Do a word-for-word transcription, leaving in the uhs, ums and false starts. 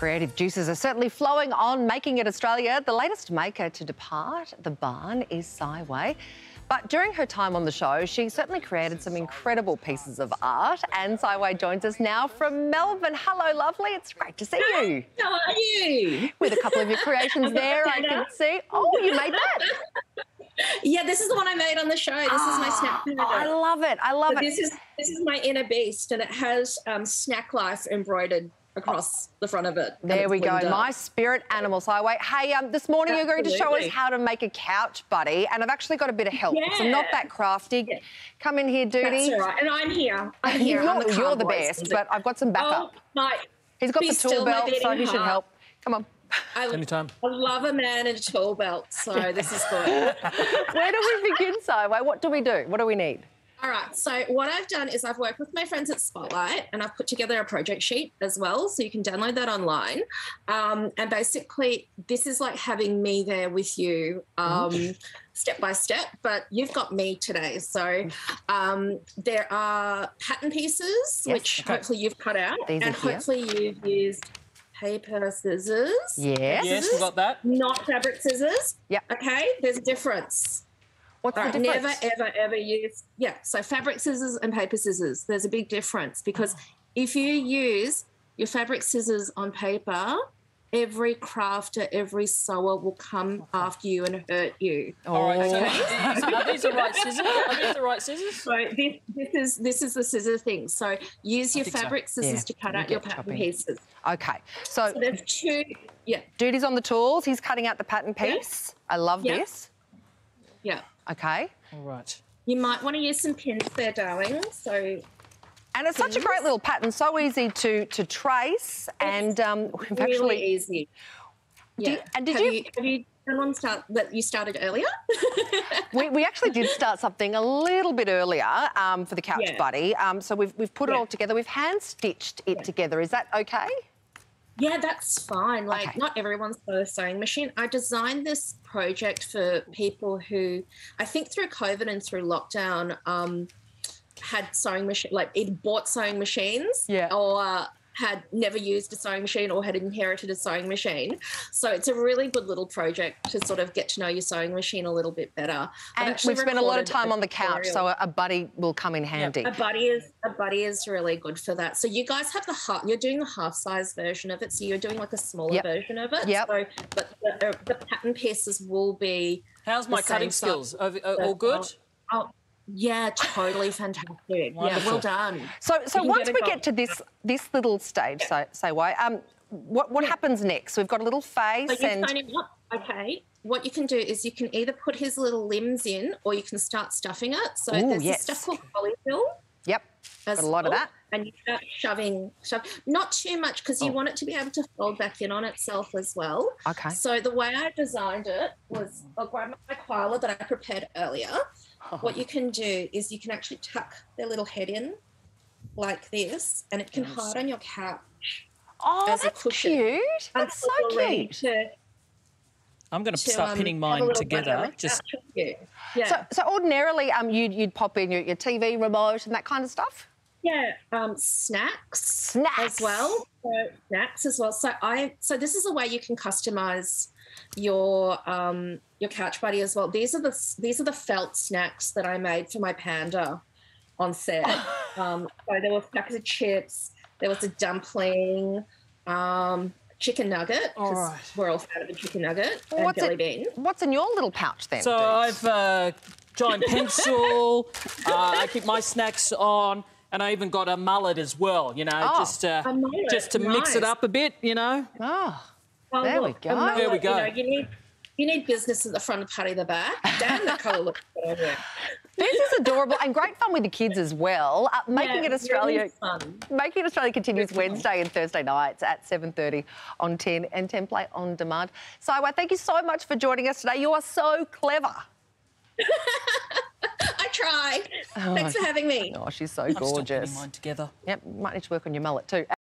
Creative juices are certainly flowing on Making It Australia. The latest maker to depart the barn is Sai Wei. But during her time on the show, she certainly created some incredible pieces of art. And Sai Wei joins us now from Melbourne. Hello, lovely. It's great to see you. How are you? With a couple of your creations there, I can see. Oh, you made that. Yeah, this is the one I made on the show. This oh, is my snack panda. Oh, I love it. I love so it. This is this is my inner beast, and it has um, Snack Life embroidered across oh. the front of it. There we go. My spirit animal, Sai Wei. Hey, um, this morning Absolutely. You're going to show us how to make a couch buddy, and I've actually got a bit of help. Yeah. So I'm not that crafty. Yeah. Come in here, Doody. That's all right. And I'm here. I'm here. You're, I'm the, you're the best, but I've got some backup. Oh, my. He's got Be the tool belt, so he heart. should help. Come on. I, Anytime. I love a man in a tool belt, so this is good. Where do we begin, Sai Wei? What do we do? What do we need? All right, so what I've done is I've worked with my friends at Spotlight, and I've put together a project sheet as well, so you can download that online. Um, and basically, this is like having me there with you um, step by step, but you've got me today. So um, there are pattern pieces, yes. which okay. hopefully you've cut out, These and hopefully you've used paper scissors. Yes. Yes, we got that. Not fabric scissors. Yeah. Okay, there's a difference. What's Right, the difference? Never, ever, ever use, yeah, so fabric scissors and paper scissors, there's a big difference because if you use your fabric scissors on paper, every crafter, every sewer will come after you and hurt you. Oh. All right, so are these the right scissors? Are these the right scissors? So this, this, is, this is the scissor thing. So use your fabric so. scissors yeah. to cut out your pattern chopping. pieces. Okay, so, so there's two, yeah. Doody's on the tools, he's cutting out the pattern piece. Yeah. I love yeah. this. Yeah. Okay. All right. You might want to use some pins there, darling. So, and it's pins. such a great little pattern, so easy to to trace, it's and um, we've really actually easy. Yeah. Did, and did have you? you have you done one start that you started earlier? we we actually did start something a little bit earlier um, for the couch yeah. buddy. Um, so we've we've put yeah. it all together. We've hand stitched it yeah. together. Is that okay? Yeah, that's fine. Like, okay. not everyone's got a sewing machine. I designed this project for people who, I think through COVID and through lockdown, um, had sewing machine, like either bought sewing machines yeah. or uh, had never used a sewing machine or had inherited a sewing machine. So it's a really good little project to sort of get to know your sewing machine a little bit better. And we've spent a lot of time on the couch, so a buddy will come in handy. Yep. A buddy is a buddy is really good for that. So you guys have the half, you're doing the half size version of it, so you're doing like a smaller yep. version of it. Yep. So, but the, uh, the pattern pieces will be. How's my cutting skills? Are, are all good? Oh, yeah, totally fantastic. Yeah, well done. So, so once get we get to this this little stage, yeah. Sai Wei, um, what what yeah. happens next? We've got a little face so and. Up. Okay. What you can do is you can either put his little limbs in, or you can start stuffing it. So Ooh, there's yes. this stuff called polyfill. Yep. Got a lot well, of that. And you start shoving, shove, not too much because you oh. want it to be able to fold back in on itself as well. Okay. So the way I designed it was I'll grab my koala that I prepared earlier. Oh. What you can do is you can actually tuck their little head in like this, and it can yes. hide on your couch. Oh, as that's a cushion. cute. That's so cute. To, I'm going to, to start um, pinning mine together. Just yeah. So, so ordinarily, um, you'd you'd pop in your, your T V remote and that kind of stuff. Yeah, um, snacks, snacks as well. So snacks as well. So I, so this is a way you can customize your um, your couch buddy as well. These are the these are the felt snacks that I made for my panda on set. um, so there were packets of chips. There was a dumpling. Um, Chicken nugget, because right. we're all fan of a chicken nugget, well, and what's jelly it, bean. What's in your little pouch then? So I've uh, giant pencil, uh, I keep my snacks on, and I even got a mullet as well, you know, oh, just, uh, just to nice. mix it up a bit, you know. Oh, well, there look, we go. Mullet, there we go. You know, you need, you need business at the front and party at the back. Damn, that colour looks good. This is adorable and great fun with the kids as well. Uh, Making yeah, It Australia, really fun. Making It Australia continues Wednesday and Thursday nights at seven thirty on ten and ten Play on demand. Sai Wei, thank you so much for joining us today. You are so clever. I try. Oh, Thanks for having me. Oh, she's so I'm gorgeous. still putting mine together. Yep, might need to work on your mullet too.